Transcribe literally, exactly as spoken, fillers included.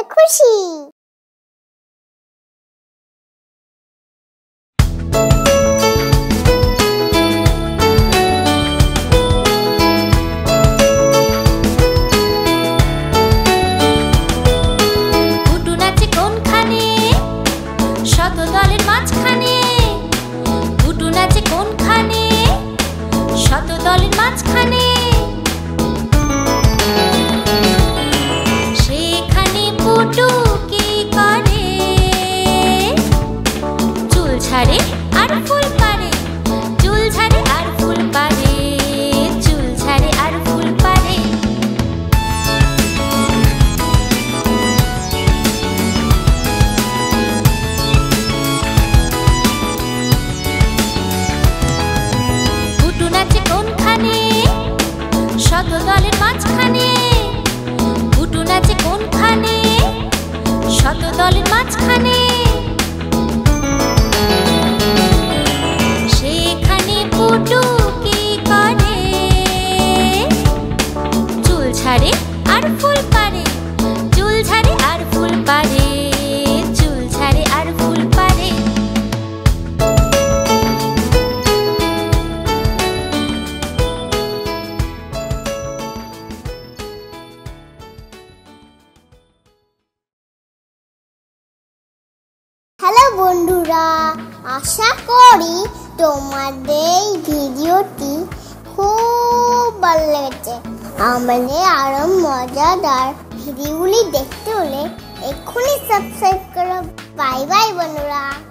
খেয়াল খুশি। পুটু নাচে কোনখানে, শত দলের মাঝখানে। পুটু নাচে কোনখানে, শত দলের মাঝখানে। সেখানে পুটু কি করে, চুল ছাড়ে আর ফুল পারে, চুল ছাড়ে আর ফুল পারে, চুল ছাড়ে আর ফুল পারে। পুটু নাচে কোনখানে, শত দলের মাঝখানে। পুটু নাচে কোনখানে, শত দলের মাঝখানে। সেখানে পুটু কি করে, চুল ছাড়ে আর ফুল পারে, চুল ছাড়ে আর ফুল পারে, চুল ছাড়ে আর ফুল পারে। হ্যালো বন্ধুরা, আশা করি তোমাদের এই ভিডিওটি খুব ভালো লেগেছে। আমাদের আরো মজাদার ভিডিওগুলি দেখতে হলে এক্ষুনি সাবস্ক্রাইব করো। বাই বাই বন্ধুরা।